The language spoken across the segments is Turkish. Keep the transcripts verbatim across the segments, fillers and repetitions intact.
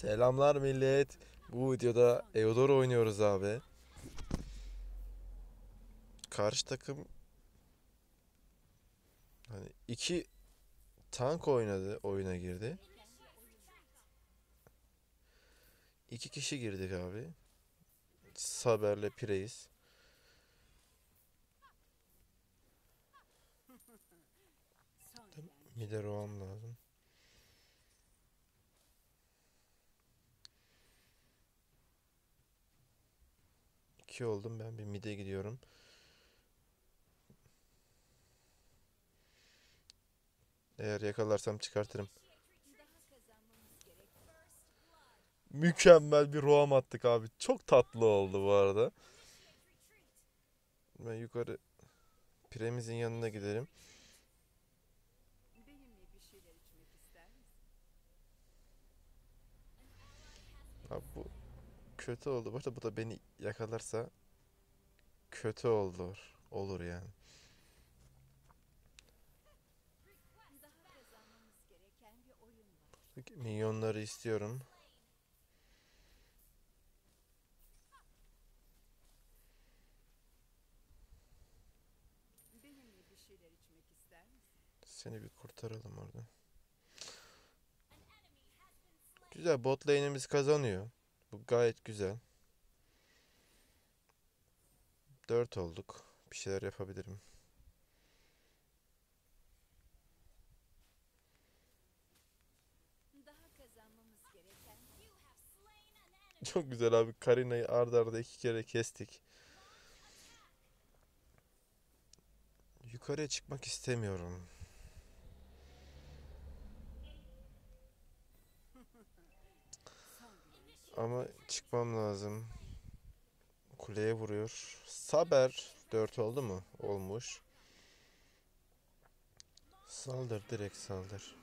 Selamlar millet. Bu videoda Eudora oynuyoruz abi. Karşı takım hani iki tank oynadı, oyuna girdi. İki kişi girdik abi. Saber'le Pireyiz. Mide roam lazım. İki oldum, ben bir mide gidiyorum. Eğer yakalarsam çıkartırım. Mükemmel bir roam attık abi. Çok tatlı oldu bu arada. Ben yukarı Piremizin yanına gidelim. Abi bu kötü oldu. Bu arada bu da beni yakalarsa kötü olur. Olur yani. Milyonları istiyorum. Seni bir kurtaralım orada. Güzel, bot lane'imiz kazanıyor. Bu gayet güzel. Dört olduk. Bir şeyler yapabilirim. Çok güzel abi. Karina'yı arda arda iki kere kestik. Yukarıya çıkmak istemiyorum. Ama çıkmam lazım. Kuleye vuruyor. Saber dört oldu mu? Olmuş. Saldır, direkt saldır.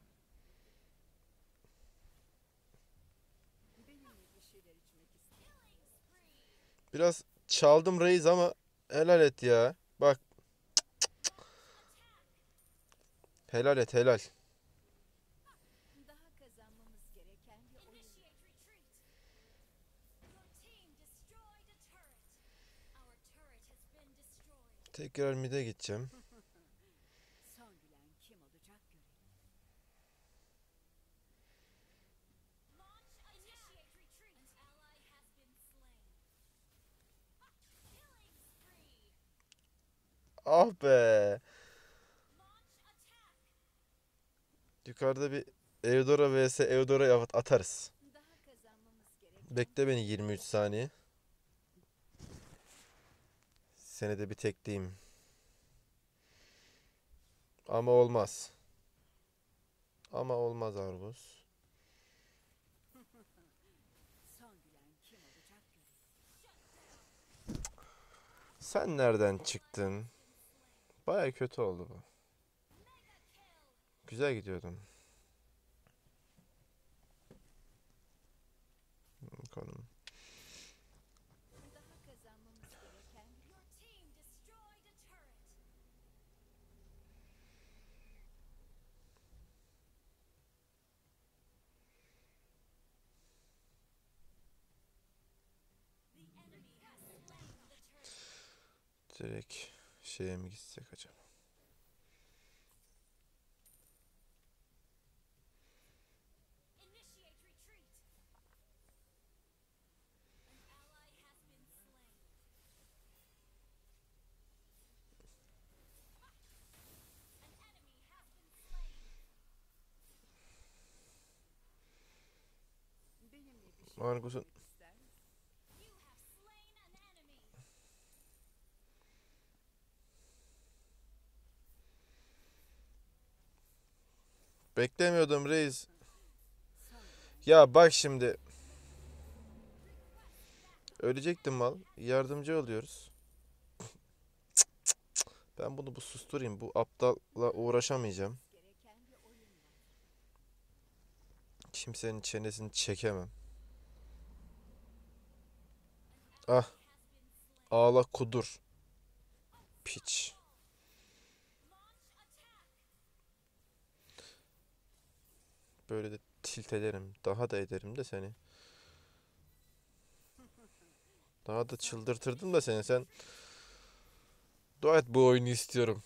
Biraz çaldım reis ama helal et ya. Bak, helal et, helal. Tekrar mid'e gideceğim. Ah be. Yukarıda bir Eudora vs Eudora atarız. Bekle beni yirmi üç saniye. Seni de bir tekleyeyim. Ama olmaz. Ama olmaz Argus. Sen nereden çıktın? Baya kötü oldu bu. Güzel gidiyordum. Konum. Direkt şeye mi gitsek acaba? Argus'un beklemiyordum reis. Ya bak şimdi. Ölecektim mal. Yardımcı oluyoruz. Ben bunu bu susturayım. Bu aptalla uğraşamayacağım. Kimsenin çenesini çekemem. Ah. Ağla kudur. Piç. Böyle de tilt ederim. Daha da ederim de seni. Daha da çıldırtırdım da seni. Sen dua et bu oyunu istiyorum.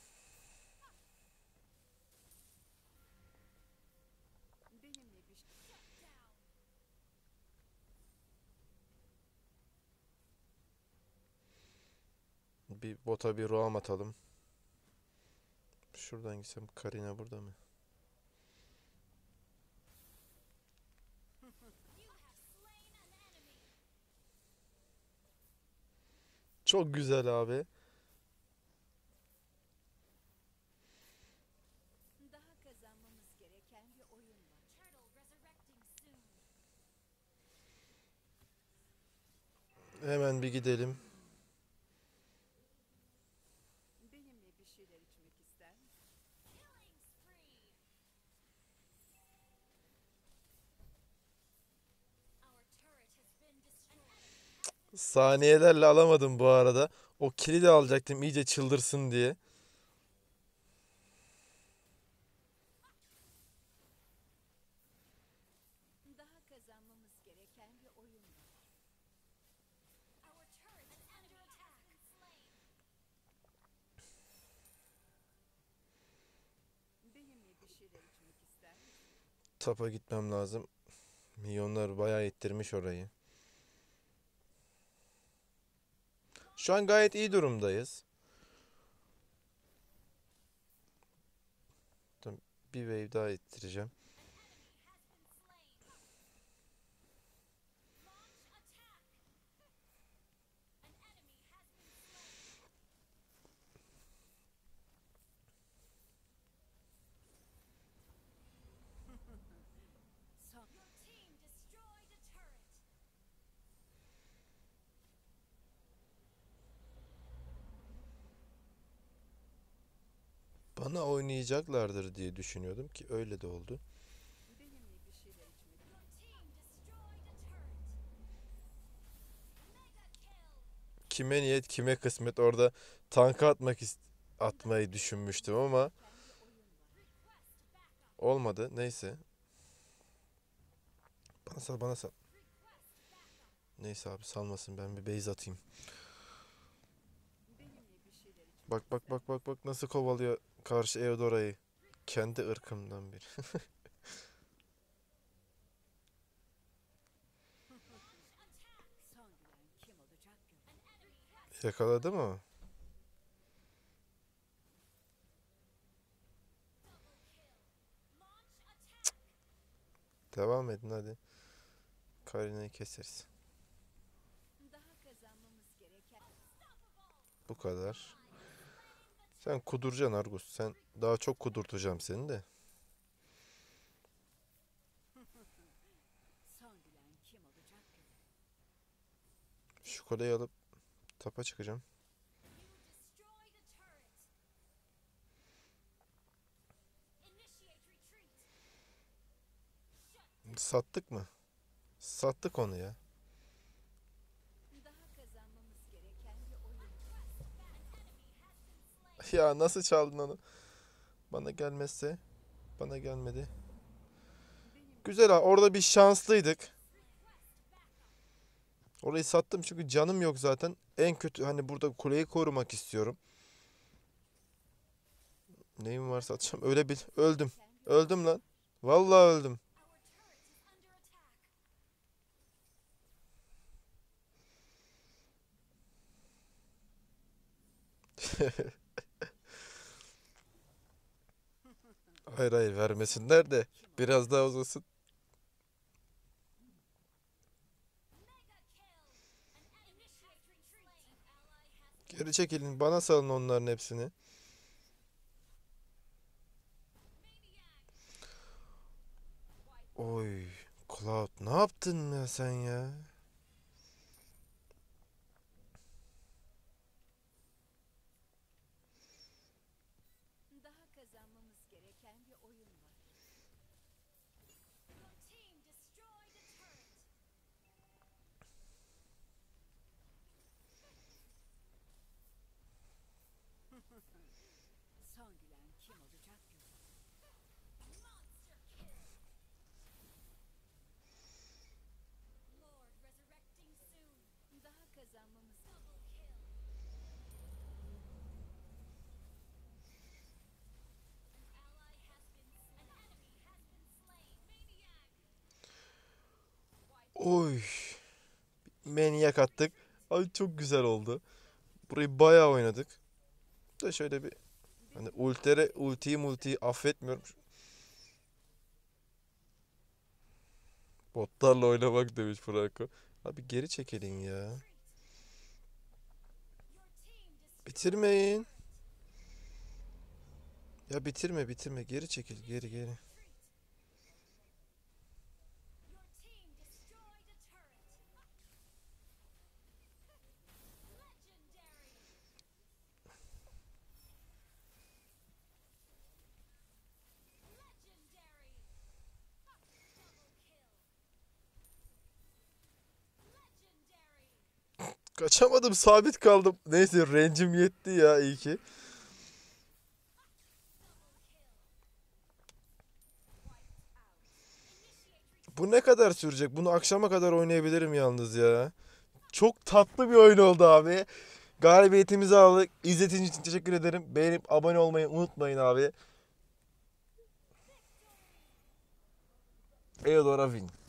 Bir bota bir roam atalım. Şuradan gitsem Karina burada mı? Çok güzel abi. Hemen bir gidelim. Saniyelerle alamadım bu arada. O kili de alacaktım iyice çıldırsın diye. Tapa gitmem lazım. Milyonlar bayağı ittirmiş orayı. Şu an gayet iyi durumdayız. Tamam, bir wave daha ittireceğim. Bana oynayacaklardır diye düşünüyordum ki öyle de oldu. Kime niyet kime kısmet, orada tanka atmak ist- atmayı düşünmüştüm ama olmadı. Neyse. Bana sal, bana sal. Neyse abi, salmasın, ben bir base atayım. Bak bak bak bak bak nasıl kovalıyor karşı Eudora'yı. Kendi ırkımdan bir. Yakaladı mı? Devam edin hadi. Karina'yı keseriz. Bu kadar. Sen kuduracaksın Argus. Sen daha çok kudurtacağım seni de. Şu koleyi alıp tapa çıkacağım. Sattık mı? Sattık onu ya. Ya nasıl çaldın onu? Bana gelmezse. Bana gelmedi. Güzel ha. Orada bir şanslıydık. Orayı sattım çünkü canım yok zaten. En kötü hani burada kuleyi korumak istiyorum. Neyim var satacağım. Öyle bil. Öldüm. Öldüm lan. Vallahi öldüm. Hayır hayır, vermesinler de biraz daha uzasın. Geri çekilin. Bana salın onların hepsini. Oy. Cloud, ne yaptın ya sen ya? Oy. Manyak attık. Ay çok güzel oldu. Burayı bayağı oynadık. Da şöyle bir hani ultere ultiyi multiyi affetmiyorum. Botlarla oynamak demiş Franco. Abi geri çekelim ya. Bitirmeyin. Ya bitirme bitirme. Geri çekil geri geri. Kaçamadım, sabit kaldım. Neyse range'im yetti ya, iyi ki. Bu ne kadar sürecek? Bunu akşama kadar oynayabilirim yalnız ya. Çok tatlı bir oyun oldu abi. Galibiyetimizi aldık. İzlediğiniz için teşekkür ederim. Beğenip abone olmayı unutmayın abi. Eudora Win.